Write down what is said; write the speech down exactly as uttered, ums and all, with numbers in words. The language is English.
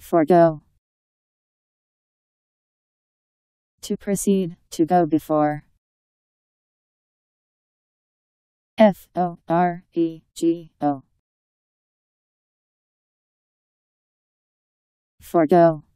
Forego. To precede, to go before. F O R E G O. Forego.